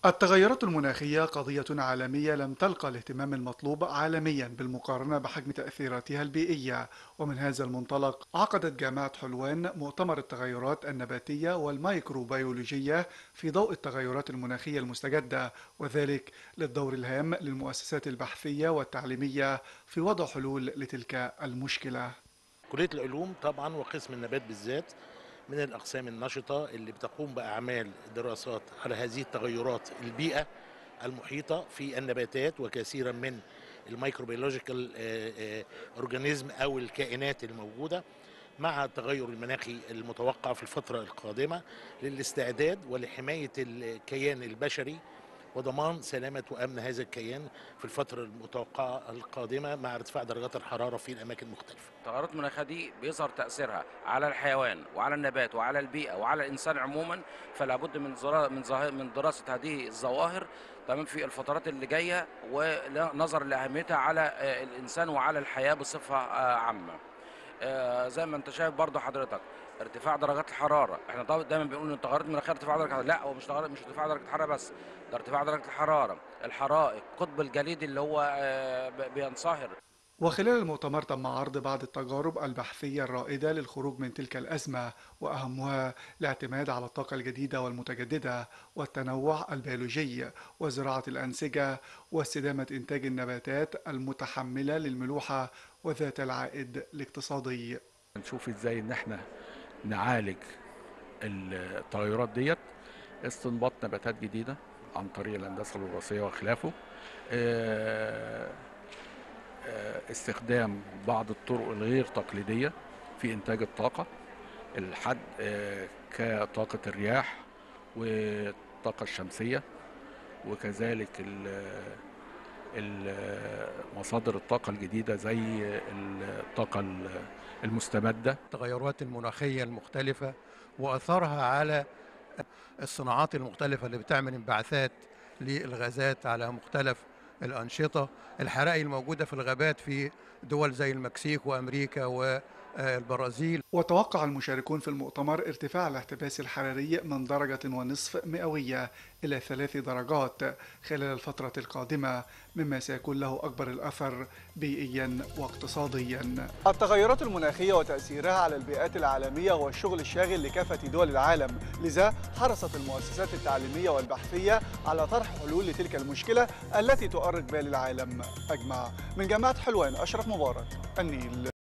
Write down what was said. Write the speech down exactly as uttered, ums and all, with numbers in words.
التغيرات المناخية قضية عالمية لم تلقى الاهتمام المطلوب عالميا بالمقارنة بحجم تأثيراتها البيئية، ومن هذا المنطلق عقدت جامعة حلوان مؤتمر التغيرات النباتية والميكروبيولوجية في ضوء التغيرات المناخية المستجدة، وذلك للدور الهام للمؤسسات البحثية والتعليمية في وضع حلول لتلك المشكلة. كلية العلوم طبعا وقسم النبات بالذات من الأقسام النشطة اللي بتقوم بأعمال دراسات على هذه التغيرات البيئة المحيطة في النباتات وكثيرا من الميكروبيولوجيكال اورجانيزم أو الكائنات الموجودة مع التغير المناخي المتوقع في الفترة القادمة للاستعداد ولحماية الكيان البشري وضمان سلامة وأمن هذا الكيان في الفترة المتوقعة القادمة مع ارتفاع درجات الحرارة في الأماكن المختلفة. التغيرات المناخيه دي بيظهر تاثيرها على الحيوان وعلى النبات وعلى البيئه وعلى الانسان عموما، فلا بد من زرا- من ظاهر- من دراسه هذه الظواهر تمام في الفترات اللي جايه، ونظرا لاهميتها على آه، الانسان وعلى الحياه بصفه آه، عامه. آه، زي ما انت شايف برضو حضرتك ارتفاع درجات الحراره، احنا طبعا دايما بنقول ان التغيرات المناخيه ارتفاع درجه الحراره، لا هو مش تغير- مش ارتفاع درجه الحراره بس، ده ارتفاع درجه الحراره، الحرائق، قطب الجليد اللي هو آه، ب- بينصهر. وخلال المؤتمر تم عرض بعض التجارب البحثية الرائدة للخروج من تلك الأزمة، وأهمها الاعتماد على الطاقة الجديدة والمتجددة والتنوع البيولوجي وزراعة الأنسجة واستدامة إنتاج النباتات المتحملة للملوحة وذات العائد الاقتصادي. نشوف ازاي ان احنا نعالج التغيرات ديت، استنباط نباتات جديدة عن طريق الهندسة الوراثية وخلافه. آه، آه، استخدام بعض الطرق الغير تقليدية في إنتاج الطاقة الحد آه، كطاقة الرياح والطاقة الشمسية، وكذلك ال- ال- مصادر الطاقة الجديدة زي الطاقة المستمدة. التغيرات المناخية المختلفة وأثرها على الصناعات المختلفة اللي بتعمل انبعاثات للغازات على مختلف الأنشطة، الحرائق الموجودة في الغابات في دول زي المكسيك وأمريكا والبرازيل. وتوقع المشاركون في المؤتمر ارتفاع الاحتباس الحراري من درجة ونصف مئوية إلى ثلاث درجات خلال الفترة القادمة، مما سيكون له أكبر الأثر بيئيا واقتصاديا. التغيرات المناخية وتأثيرها على البيئات العالمية هو الشغل الشاغل لكافة دول العالم، لذا حرصت المؤسسات التعليمية والبحثية على طرح حلول لتلك المشكلة التي تؤرق بال العالم أجمع. من جامعة حلوان، أشرف مبارك، النيل.